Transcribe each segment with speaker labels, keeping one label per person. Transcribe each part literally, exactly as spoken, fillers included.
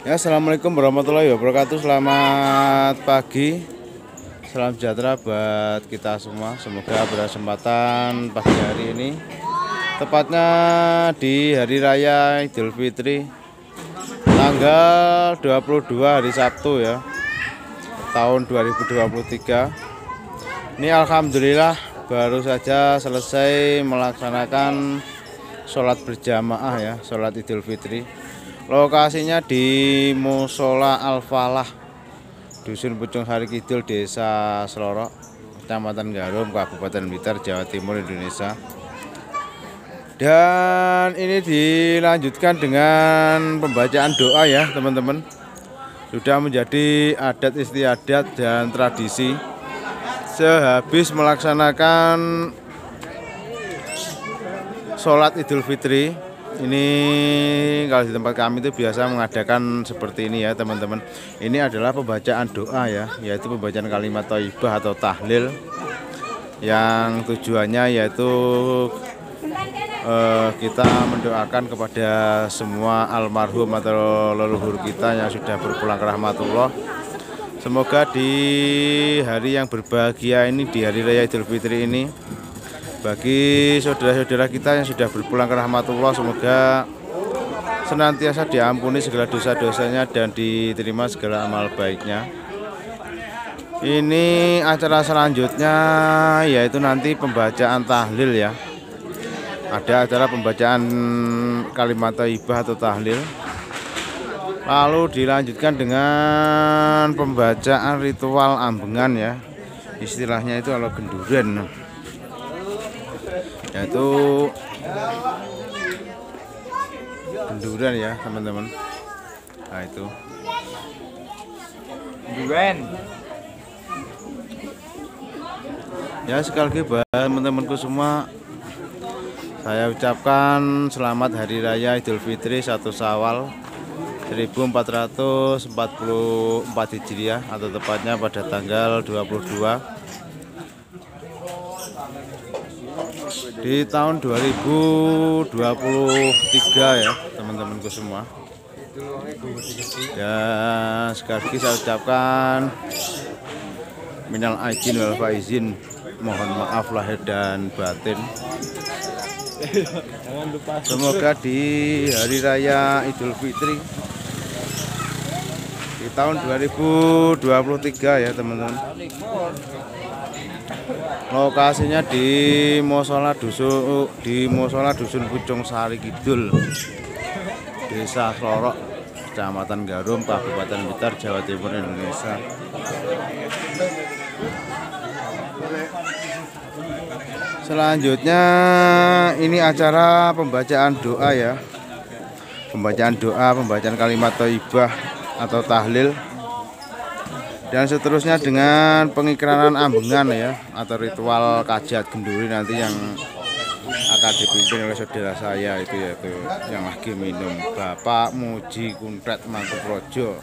Speaker 1: Ya, assalamualaikum warahmatullahi wabarakatuh. Selamat pagi, salam sejahtera buat kita semua. Semoga berkesempatan pagi hari ini, tepatnya di Hari Raya Idul Fitri, tanggal dua puluh dua hari Sabtu ya, tahun dua ribu dua puluh tiga. Ini alhamdulillah baru saja selesai melaksanakan sholat berjamaah ya, sholat Idul Fitri. Lokasinya di Musola Al-Falah, Dusun Pucung Sari Kidul, Desa Slorok, Kecamatan Garum, Kabupaten Blitar, Jawa Timur, Indonesia. Dan ini dilanjutkan dengan pembacaan doa ya teman-teman. Sudah menjadi adat istiadat dan tradisi sehabis melaksanakan sholat Idul Fitri. Ini kalau di tempat kami itu biasa mengadakan seperti ini ya teman-teman. Ini adalah pembacaan doa ya, yaitu pembacaan kalimat thayyibah atau tahlil, yang tujuannya yaitu eh, kita mendoakan kepada semua almarhum atau leluhur kita yang sudah berpulang ke rahmatullah. Semoga di hari yang berbahagia ini, di Hari Raya Idul Fitri ini, bagi saudara-saudara kita yang sudah berpulang ke rahmatullah, semoga senantiasa diampuni segala dosa-dosanya dan diterima segala amal baiknya. Ini acara selanjutnya yaitu nanti pembacaan tahlil ya. Ada acara pembacaan kalimat thayyibah atau tahlil, lalu dilanjutkan dengan pembacaan ritual ambengan ya. Istilahnya itu kalau genduren, yaitu genduran ya teman-teman. Nah itu genduran ya. Sekali lagi buat teman-temanku semua, saya ucapkan selamat Hari Raya Idul Fitri satu Syawal seribu empat ratus empat puluh empat Hijriah, atau tepatnya pada tanggal dua puluh dua di tahun dua ribu dua puluh tiga ya teman-temanku semua. Dan sekali lagi saya ucapkan minal aidin wal faizin, mohon maaf lahir dan batin. Semoga di Hari Raya Idul Fitri di tahun dua ribu dua puluh tiga ya teman-teman, lokasinya di Musola Dusun di Musola Dusun Pucung Sari Kidul, Desa Slorok, Kecamatan Garum, Kabupaten Blitar, Jawa Timur, Indonesia. Selanjutnya ini acara pembacaan doa ya. Pembacaan doa, pembacaan kalimat thayyibah atau tahlil, dan seterusnya dengan pengikraran ambengan ya, atau ritual kajat genduri nanti yang akan dipimpin oleh saudara saya itu, yaitu yang lagi minum, Bapak Muji Kuntret Mangkuprojo.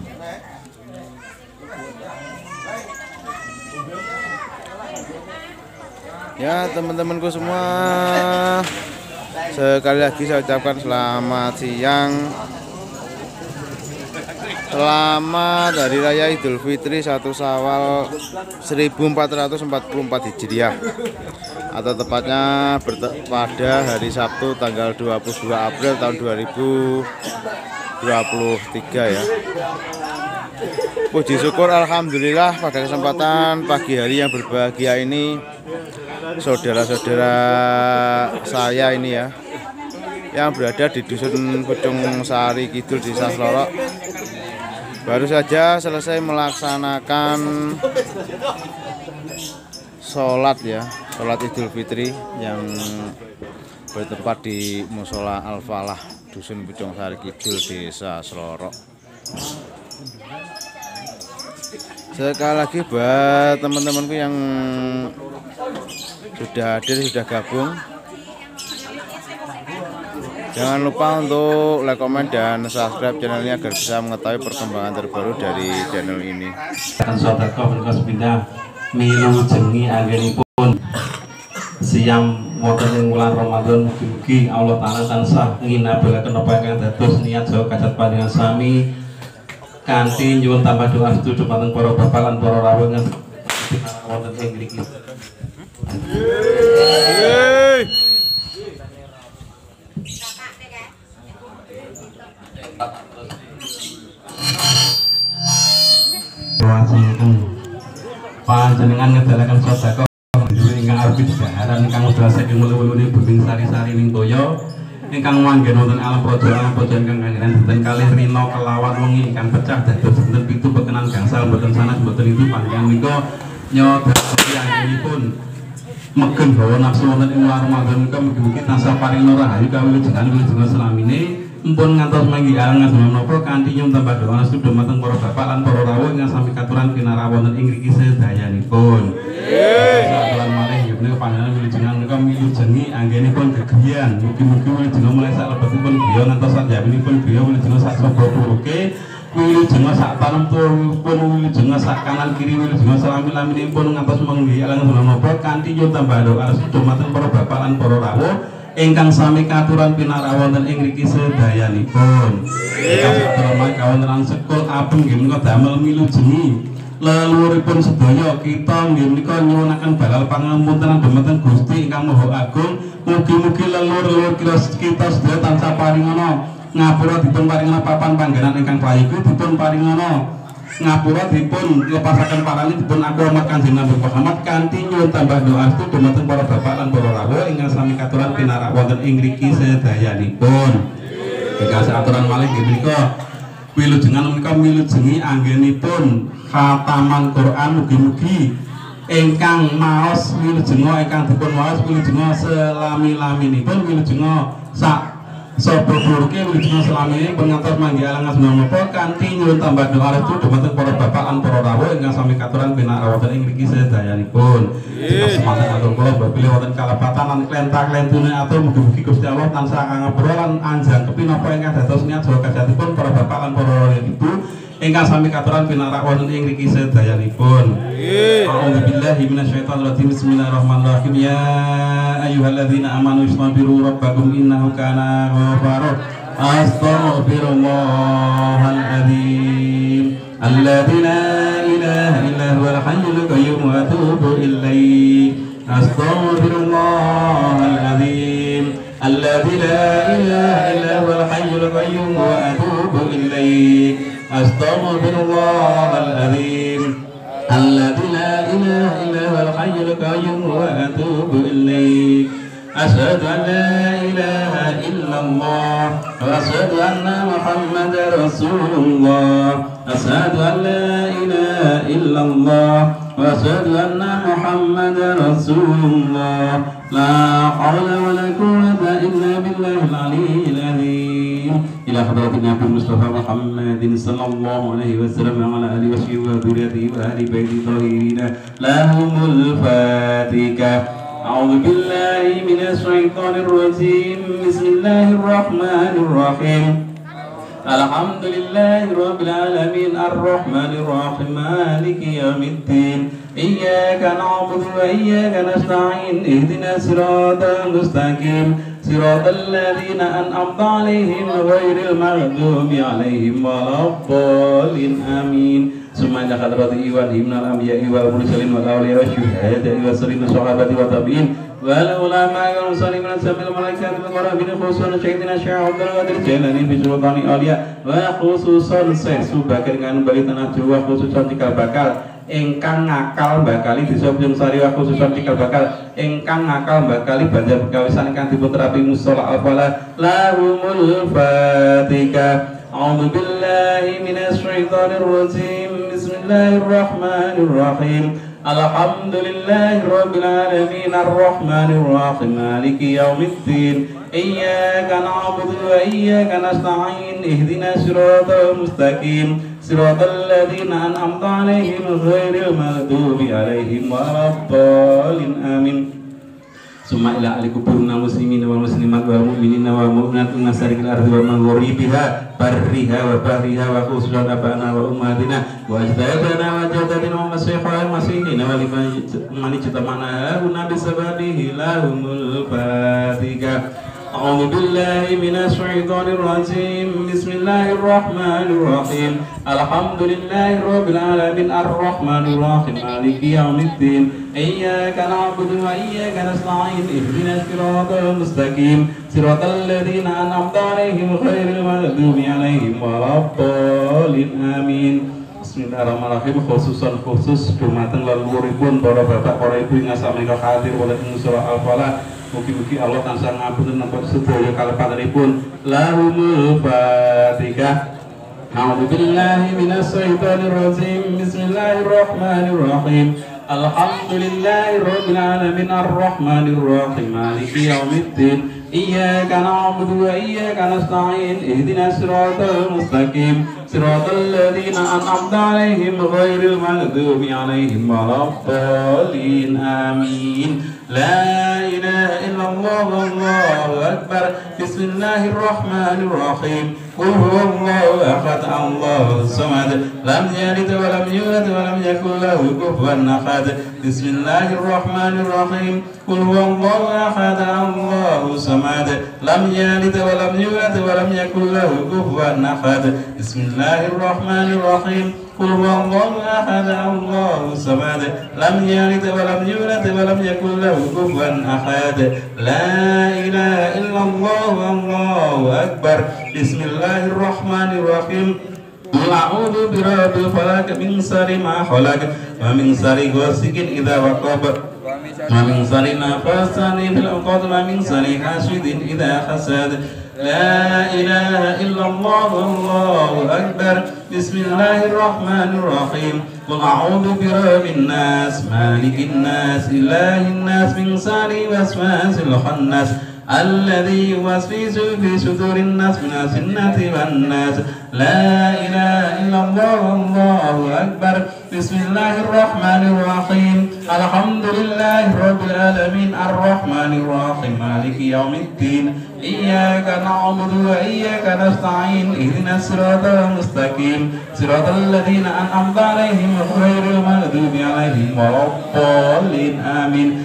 Speaker 1: Ya teman-temanku semua, sekali lagi saya ucapkan selamat siang, selamat Hari Raya Idul Fitri satu Syawal seribu empat ratus empat puluh empat Hijriah, atau tepatnya pada hari Sabtu tanggal dua puluh dua April tahun dua ribu dua puluh tiga ya. Puji syukur alhamdulillah pada kesempatan pagi hari yang berbahagia ini, saudara-saudara saya ini ya, yang berada di Dusun Pucung Sari Kidul, Desa Slorok, baru saja selesai melaksanakan sholat ya, sholat Idul Fitri yang bertempat di Musola Al-Falah, Dusun Pucung Sari Kidul, Desa Slorok. Sekali lagi buat teman-temanku yang sudah hadir, sudah gabung, jangan lupa untuk like, komen, dan subscribe channelnya agar bisa mengetahui perkembangan terbaru dari channel ini.
Speaker 2: Milu jengi anggenipun siang wonten ing wulan Ramadan, mugi-mugi Allah taala tansah nginabelaken apa ingkang dados niat saha kajat panjenengan sami kanthi nyuwun tambah doa setuju dumateng para bapak lan para rawuh ingkang wonten ing mriki. Panjenengan ngedalaken sedekah ingkang arupi daharan ingkang udah saking mulu-mulune Buming Sari-sari ning toya ingkang manggen wonten alam praja alam praja ingkang kangenan boten kalih rina kelawan wengi ingkang pecah dados dinten pitu bekenan gangsal boten sanes boten itu panjenengan menika nyodaki anggenipun megen bawa nafsu wonten ing Ramadan menika mugi-mugi tansah paring rahayu kawilujengan wilujengan selamine mumpun ngantos manggi alangan menapa kanthi nyuwun tambah doa restu dumateng para bapak lan para rawuh ingkang sami katuran kinarah wonten ing mriki sedayanipun. Saaturan malih nggih menika panjenengan wilujengan menika milujengi anggenipun gegriyan. Mugi-mugi wilujengan mulai sak lebetipun griya ngantos sak jaminipun griya wilujengan sak sobo puruke wilujengan sak tanempun wilujengan sak kanan kiri wilujengan salami-laminipun ngantos manggi alangan menapa kanthi nyuwun tambah doa restu dumateng para bapak lan para rawuh ingkang sami katuran pinarah wonten ing mriki sedayanipun. Ingkang satrama kawontenan sekul abeng nggih menika damel milujengi leluhuripun sedaya kita nggih menika nyuwunaken balal pangapunten dumateng Gusti ingkang Maha Agung. Mugi-mugi leluhur-leluhur kita sedaya tansah paringana ngapura dipun paringana papan panggenan ingkang prayogi dipun paringana ngapura dipun lepasaken parani dipun aku amat Kanjeng Nabi Muhammad kanthi nyuwun tambah doa restu dumateng para bapak lan para rawuh ingkang sami katuran pinarak wonten ing mriki sedayanipun. Ingkang saaturan malih nggih menika wilujengan menika milujengi anggenipun khataman Quran mugi-mugi ingkang maos wilujenga ingkang dipun maos wilujenga selami-laminipun wilujenga sak sapa puruke wilujenga selamine pengantos manggi alangan menapa kanthi nyuwun tambah doa restu dumateng para bapak lan para rawuh ingkang sami katuran pinarak wonten ing mriki sedayanipun. Jika semanten atur kula bapile wonten kalebatan lan klenta-klentune atur mugi-mugi Gusti Allah tansah ngapura lan anjang kepinapa ingkang dados niat saha kajatipun para bapak lan para ibu ingkang sami katuran pinarak wonten ing mriki sedayanipun. A'udzubillahi minasyaitonir rajim. Bismillahirrahmanirrahim. Ya ayyuhalladzina amanu istaghfiru rabbakum innahu kana ghaffara. Astaghfirullahal adzim alladzi la ilaha illa huwal hayyul qayyum wa atubu ilaih. Astaghfirullahal adzim alladzi la ilaha illa huwal hayyul qayyum wa atubu ilaih. Astaghfirullahal adzim alladzi la ilaha illa huwal hayyul qayyum wa atubu ilaih. Asyhadu an la ilaha illallah wa asyhadu anna Muhammadar Rasulullah. Asyhadu an la ilaha illallah wa asyhadu anna Muhammadar Rasulullah. La haula wa la quwwata illa billahil aliyyil azim. Ila hadratin Nabi Mustafa Muhammadin sallallahu alaihi wasallam wa ala alihi wa sahbihi wa dzurriyyatihi wa ahli baiti tahirin. Lahumul Fatihah. أعوذ بالله من الشيطان الرجيم. بسم الله الرحمن الرحيم. الحمد لله رب العالمين الرحمن الرحيم مالك يوم الدين. إياك نعبد وإياك نستعين اهدنا الصراط المستقيم صراط الذين أنعمت عليهم غير المغضوب عليهم ولا الضالين آمين. Summa ila hadrati wa himnal anbiya'i wal mursalin wal awliya wasyuhada'i wasalin sahabati wa tabi'in wal ulama wal muslimin wal samil malaikati wal qarabin khususan syaitina sya'abdul qadir jailani bi sultani awliya wa khususan Syekh Subakir dengan bali tanah Jawa khususan cikal bakal ingkang ngakal bakali desa Bujung Sari wa khususan cikal bakal ingkang ngakal bakali banjar pekawisan ingkang dipun terapi musala al-falah lahumul Fatihah. A'udzu billahi minasy syaithanir rajim. Bismillahirrahmanir rahim. Alhamdulillahi rabbil alamin arrahmanir rahim maliki yaumiddin. Iyyaka na'budu wa iyyaka nasta'in ihdinas siratal mustaqim siratal ladzina an'amta 'alaihim ghairil maghdubi 'alaihim waladdallin amin. Summa ila alikubirna muslimin wal muslimat wal mu'minina wal mu'minat min masarikil ardi wa man gharibiha barriha wa bahriha wa khususan abana wa ummatina wa ajdadana wa jadadina wa masyiha wa masihina wa liman ijtamana guna bisababihi lahumul Fatihah. أعوذ بالله من الشيطان الرجيم بسم الله الرحمن الرحيم الحمد لله رب العالمين الرحمن الرحيم مالك يوم الدين إياك نعبد وإياك نستعين اهدنا الصراط المستقيم صراط الذين أنعمت عليهم غير المغضوب عليهم ولا الضالين آمين. Bismillahirrahmanirrahim. Khususan khusus dumateng leluhuripun para bapak para ibu ingkang sami hadir wonten ing surah Al-Falaq. Mugi-mugi Allah tansah ngapunten napa sedaya kalepatenipun. Lahumul Fatihah. A'udzu billahi minasy syaithanir rajim. Bismillahirrahmanirrahim. Alhamdulillahi rabbil alamin arrahmanir rahim maliki yaumiddin. Iyyaka na'budu wa iyyaka nasta'in ihdinas siratal mustaqim siratal ladzina an'amta 'alaihim ghairil maghdubi 'alaihim waladdallin amin. La ilaha illallah wallahu akbar. Bismillahirrahmanirrahim. Qul huwallahu ahad Allahus samad lam yalid wa lam yulad wa lam yakul lahu kufuwan ahad. Bismillahirrahmanirrahim. Qul huwallahu ahad Allahus samad lam yalid wa lam yulad wa lam yakul lahu kufuwan ahad. Bismillahirrahmanirrahim. Qul huwallahu ahad Allahus samad lam yalid wa lam yulad wa lam yakul lahu kufuwan ahad. La ilaha illallah wallahu akbar. Bismillahirrahmanirrahim. Qul a'udzu birabbil falaq min syarri ma khalaq wa min syarri ghasiqin idza waqab wa min syarri nafasani fil 'uqad wa min syarri hasidin idza hasad. La ilaha illallah wallahu akbar. Bismillahirrahmanirrahim. Qul a'udzu birabbin nas malikin nas ilahin nas min syarri waswasil khannas alladzi yuwaswisu fi sudurin nas minas jinnati wan nas. La ilaha illallah wallahu akbar. Bismillahirrahmanirrahim. Alhamdulillahi rabbil alamin arrahmanir rahim maliki yaumiddin. Iyyaka na'budu wa iyyaka nasta'in ihdinas siratal mustaqim siratal ladzina an'amta 'alaihim ghairil maghdubi 'alaihim waladdallin amin.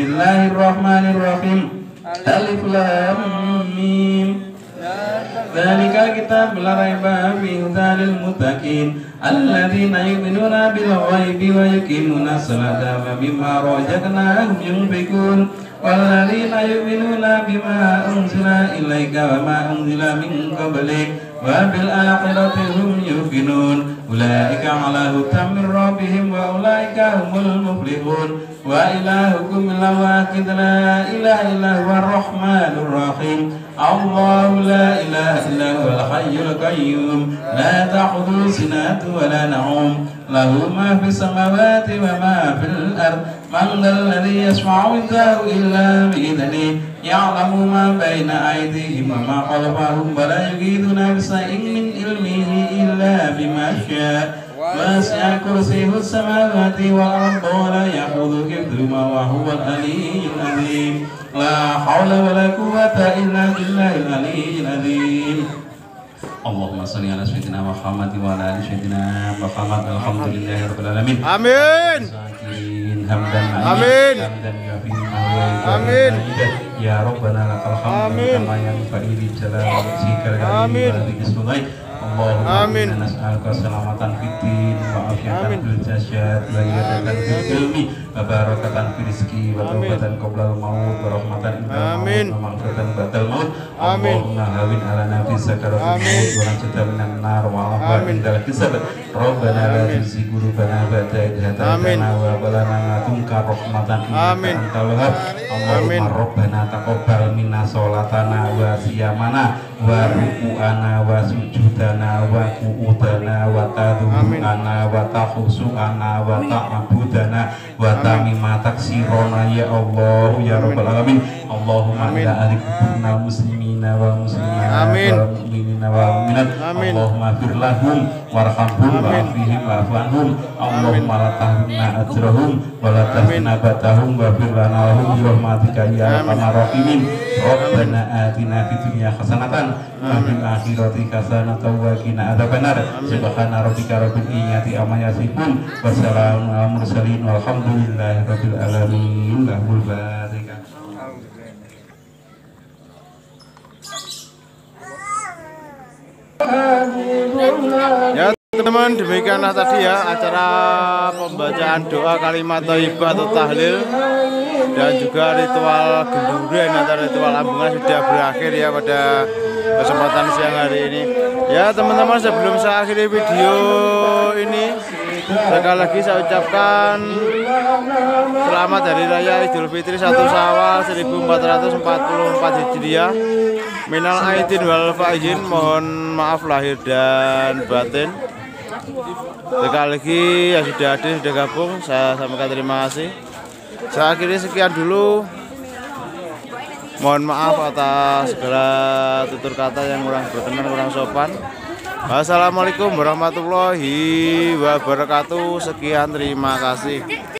Speaker 2: Bismillahirrahmanirrahim. Alif lam mim. Dzalikal kitab la raiba fihi hudan lil muttaqin alladzina yu'minuna bil ghaibi wa yuqimuna sholata wa mimma razaqnahum yunfiqun walladzina yu'minuna bima unzila ilaika wa ma unzila min qablik wa bil akhirati hum yuqinun ulaika 'ala hudan min rabbihim wa ulaika humul muflihun. Wa ilahukum ilahun wahid la ilaha illa huwar rahmanur rahim. Allahu la ilaha illa huwal hayyul qayyum la ta'khudhuhu sinatun wa la nawm lahu ma fis samawati wa ma fil ard. Man dhal ladzi yashfa'u 'indahu illa bi idhnihi ya'lamu ma baina aydihim wa ma khalfahum wa la yuhituna bi shay'in min ilmihi illa bima sha'a. وسع كرسيه السماوات والأرض ولا يحوطه حفظهما وهو العلي العظيم. لا حول ولا قوة إلا بالله العلي العظيم. اللهم صل على سيدنا محمد وعلى آل سيدنا محمد. الحمدلله رب العالمين. آمين. آمين. آمين. يا ربنا لك الحمد كما ينبغي لجلال وجهك الكريم وباسمك. Allahumma nas'aluka salamatan fiddin wa afiatan fil jasad wa hidayatan fil ilmi wa barakatan fil rizqi wa taubatan qoblal maut wa rahmatan indal maut wa maghfiratan ba'dal maut. Allahumma hawin alana fi sakaratil maut wa najatan minan nar wa afwa indal hisab. Rabbana la tuzigh qulubana ba'da idh hadaytana wa hab lana min ladunka rahmatan innaka antal wahhab. Allahumma rabbana taqabbal minna sholatana wa siyamana wa ruku'ana wa sujudana wa qu'udana wa tadhu'ana wa takhusu'ana wa ta'abudana wa tamima taksirona ya Allah ya Rabbal Alamin. Allahumma ila alikuburnal muslimina wal muslimat wal mu'minina wal mu'minat. Allahumma firlahum warhamhum wa'afihim wa'afanhum. Allahumma la tahrimna ajrahum wa la tahrimna batahum wa firlana lahum birahmatika ya arhamar rahimin. Rabbana atina fid dunya hasanatan wa fil akhirati hasanatan wa qina adzabannar. Subhana rabbika rabbil izzati amma yasifun wa salamun alal mursalin walhamdulillahi rabbil alamin. Lahul barakah.
Speaker 1: Ya teman-teman, demikianlah tadi ya acara pembacaan doa kalimat thayyibah atau tahlil dan juga ritual genduren atau ritual ambungan sudah berakhir ya pada kesempatan siang hari ini. Ya teman-teman, sebelum saya akhiri video ini, sekali lagi saya ucapkan selamat Hari Raya Idul Fitri satu Syawal seribu empat ratus empat puluh empat Hijriah. Minal aidin wal faizin, mohon maaf lahir dan batin. Sekali lagi yang sudah hadir, sudah gabung, saya sampaikan terima kasih. Saya akhiri sekian dulu. Mohon maaf atas segala tutur kata yang kurang berkenan, kurang sopan. Wassalamualaikum warahmatullahi wabarakatuh. Sekian, terima kasih.